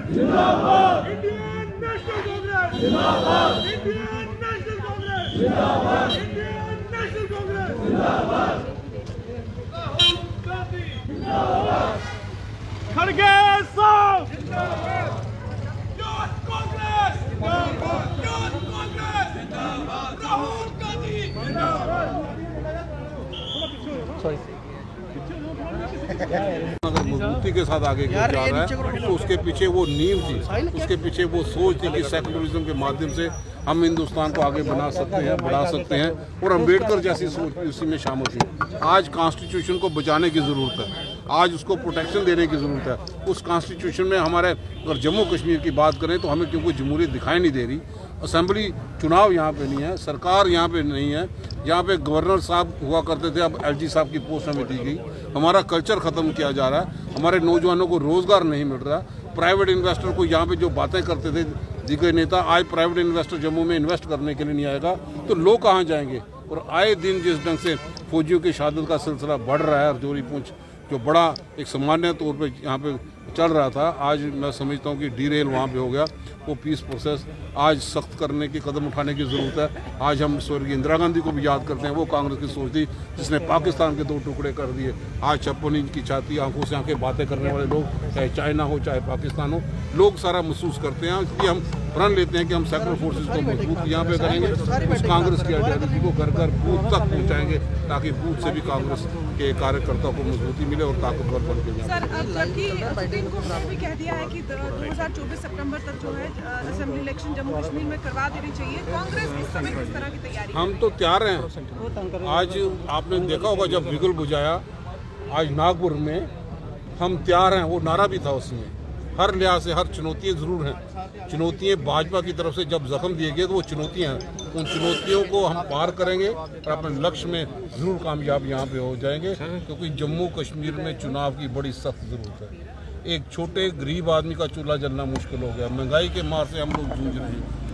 जिंदाबाद, Indian national Congress जिंदाबाद, Indian national Congress जिंदाबाद, इंडियन नेशनल कांग्रेस जिंदाबाद, राहुल गांधी जिंदाबाद, खड़गे साहब जिंदाबाद, यूथ कांग्रेस जिंदाबाद, यूथ कांग्रेस जिंदाबाद, राहुल गांधी जिंदाबाद। अगर मजबूती के साथ आगे जा रहा है तो उसके पीछे वो नींव थी, उसके पीछे वो सोच थी कि सेकुलरिज्म के माध्यम से हम हिंदुस्तान को आगे बना सकते हैं, बढ़ा सकते हैं, और अम्बेडकर जैसी सोच भी उसी में शामिल थी। आज कॉन्स्टिट्यूशन को बचाने की ज़रूरत है, आज उसको प्रोटेक्शन देने की ज़रूरत है। उस कॉन्स्टिट्यूशन में हमारे अगर जम्मू कश्मीर की बात करें तो हमें क्योंकि जमहूरियत दिखाई नहीं दे रही, असेंबली चुनाव यहाँ पे नहीं है, सरकार यहाँ पे नहीं है, यहाँ पे गवर्नर साहब हुआ करते थे, अब एलजी साहब की पोस्ट हमें दी गई। हमारा कल्चर ख़त्म किया जा रहा है, हमारे नौजवानों को रोज़गार नहीं मिल रहा। प्राइवेट इन्वेस्टर को यहाँ पे जो बातें करते थे दिग्गज नेता, आज प्राइवेट इन्वेस्टर जम्मू में इन्वेस्ट करने के लिए नहीं आएगा तो लोग कहाँ जाएंगे। और आए दिन जिस ढंग से फौजियों की शहादत का सिलसिला बढ़ रहा है, रजौरी पुंछ जो बड़ा एक सामान्य तौर पे यहाँ पे चल रहा था, आज मैं समझता हूँ कि डीरेल वहाँ पे हो गया। वो पीस प्रोसेस आज सख्त करने की कदम उठाने की ज़रूरत है। आज हम स्वर्गीय इंदिरा गांधी को भी याद करते हैं, वो कांग्रेस की सोच थी जिसने पाकिस्तान के 2 टुकड़े कर दिए। आज 56 इंच की छाती, आंखों से आंखें बातें करने वाले लोग, चाहे चाइना हो चाहे पाकिस्तान हो, लोग सारा महसूस करते हैं कि हम प्रण लेते हैं कि हम सेकुलर फोर्सेज को मजबूत यहाँ पे करेंगे, उस कांग्रेस की आइडियोलॉजी को घर घर बूथ तक पहुँचाएंगे ताकि बूथ से भी कांग्रेस के कार्यकर्ताओं को मजबूती मिले और ताकतवर बन के जाए। सर, अब जबकि सुप्रीम कोर्ट ने भी कह दिया है कि 2024 सितंबर तक जो है असेंबली इलेक्शन जम्मू कश्मीर में करवा देनी चाहिए, कांग्रेस इस समय किस तरह की तैयारी? हम तो तैयार हैं। आज आपने देखा होगा जब बिगुल बुझाया आज नागपुर में, हम तैयार हैं, वो नारा भी था उसमें। हर लिहाज से हर चुनौतियाँ ज़रूर हैं, चुनौतियाँ भाजपा की तरफ से जब जख्म दिए गए तो वो चुनौतियाँ हैं, उन चुनौतियों को हम पार करेंगे और अपने लक्ष्य में ज़रूर कामयाब यहाँ पे हो जाएंगे, क्योंकि जम्मू कश्मीर में चुनाव की बड़ी सख्त ज़रूरत है। एक छोटे गरीब आदमी का चूल्हा जलना मुश्किल हो गया, महंगाई के मार से हम लोग जूझ रहे हैं।